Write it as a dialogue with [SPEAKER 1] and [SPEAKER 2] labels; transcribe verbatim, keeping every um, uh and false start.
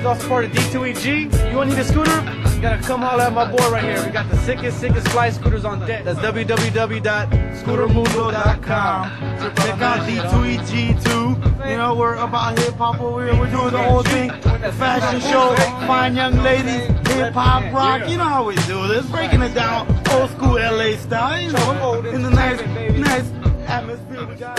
[SPEAKER 1] also part of D two E G. You want to need a scooter? You gotta come holler at my boy right here. We got the sickest, sickest fly scooters on deck. That's w w w dot scooter mundo dot com.
[SPEAKER 2] Check out D two E G too. You know, we're about hip hop over here. We're doing the whole thing. The fashion show, fine young ladies, hip hop, rock. You know how we do this. Breaking it down, old school L A style. You know, in the nice, nice atmosphere.